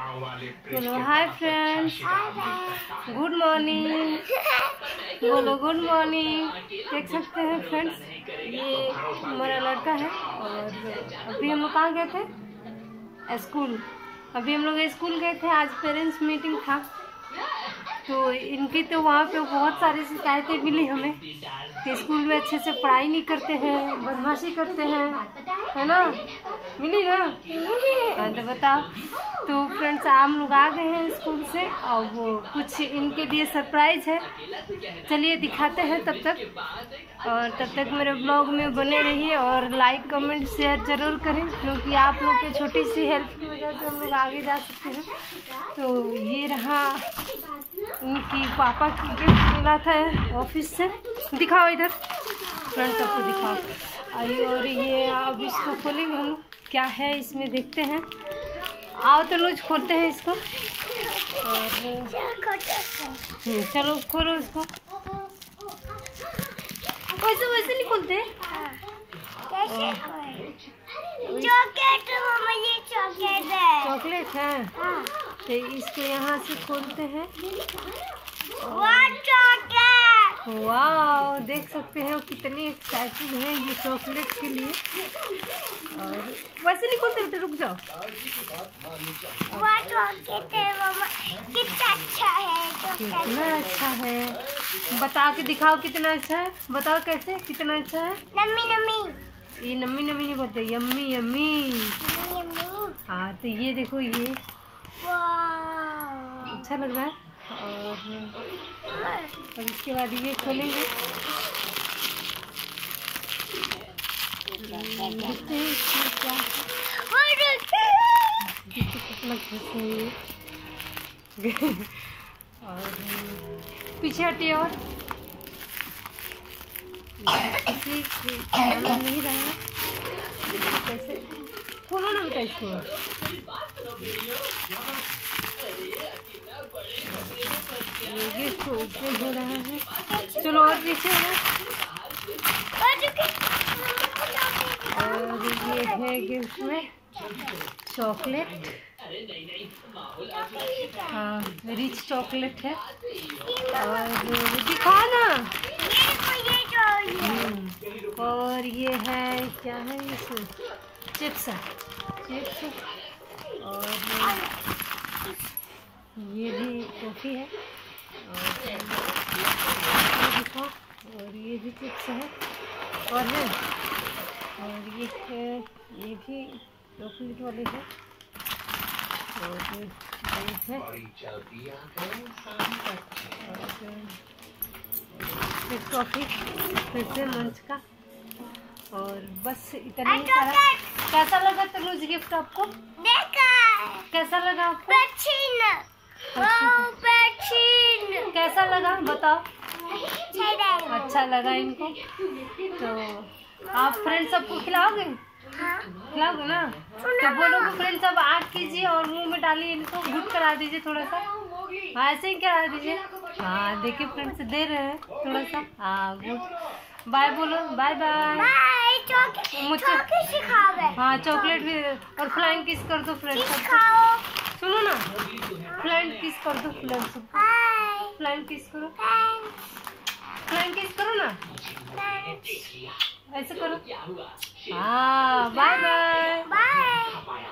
बोलो hi friends, good morning, बोलो good morning. देख सकते हैं फ्रेंड्स, ये हमारा लड़का है और अभी हम लोग कहाँ गए थे? स्कूल। अभी हम लोग स्कूल गए थे, आज पेरेंट्स मीटिंग था। तो इनकी तो वहाँ पे बहुत सारी शिकायतें मिली हमें कि स्कूल में अच्छे से पढ़ाई नहीं करते हैं, बदमाशी करते हैं, है ना? मिली ना? हाँ तो बताओ। तो फ्रेंड्स हम लोग आ गए हैं स्कूल से और वो कुछ इनके लिए सरप्राइज है। चलिए दिखाते हैं तब तक, और तब तक मेरे ब्लॉग में बने रहिए और लाइक कमेंट शेयर ज़रूर करें, क्योंकि आप लोग की छोटी सी हेल्प की वजह से हम लोग आगे जा सकते हैं। तो ये रहा उनकी पापा की गिफ्ट मिला था ऑफिस से। दिखाओ इधर फ्रेंड्स, सबको दिखाओ। आइए, और ये अब इसको खोलेंगे हम, क्या है इसमें देखते हैं। आओ तो रोज खोलते हैं इसको। और चलो खोलो इसको। वैसे वैसे नहीं खोलते। चॉकलेट मम्मा, ये चॉकलेट है। चॉकलेट है। तो इसको यहाँ से खोलते हैं। वाह, देख सकते हैं कितनी एक्साइटेड है ये चॉकलेट के लिए। और वैसे नहीं खोलते बेटे, रुक जाओ। चॉकलेट है मम्मा, कितना अच्छा है। कितना अच्छा है, बता के दिखाओ कितना अच्छा है। बताओ कैसे, कितना अच्छा है। नम्मी नम्मी। ये नम्मी नम्मी नहीं बोलते, यम्मी यम्मी। हाँ तो ये देखो, ये अच्छा लग रहा है। और इसके बाद ये खोलेंगे। देखते हैं इसमें क्या है। और पीछे हटिए, और नहीं रहा। कैसे खोलो ना बेटा इसको। ये हो रहा है। चलो और पीछे है। और ये है गिफ्ट में चॉकलेट। हाँ, रिच चॉकलेट है। और दिखा ना। और ये है, क्या है इसमें? चिप्स है, चिप्स। और ये भी कॉफ़ी है। और ये भी चिप्स है और है। और ये है, ये भी चॉकलेट वाले है। और ये है कॉफ़ी फिर से मंच का। और बस इतना ही सारा। कैसा लगा तनुज गिफ्ट आपको? कैसा लगा आपको? कैसा लगा बताओ। अच्छा लगा इनको। तो आप फ्रेंड्स सबको खिलाओगे? खिलाओगे ना? तो बोलोगे फ्रेंड्स सब आग कीजिए और मुंह में डालिए, इनको गुड करा दीजिए थोड़ा सा। हाँ ऐसे ही करा दीजिए। हाँ देखिए फ्रेंड्स दे रहे हैं थोड़ा सा। हाँ गुड। बाय बोलो, बाय बाय। मुझे हाँ चॉकलेट भी। और फ्लाइंग किस कर दो फ्रेंड्स सबको। सुनो ना, फ्लाइंग किस कर दो फ्रेंड्स सबको। फ्लाइंग किस करो, फ्लाइंग किस करो ना, ऐसे करो। हाँ बाय बाय।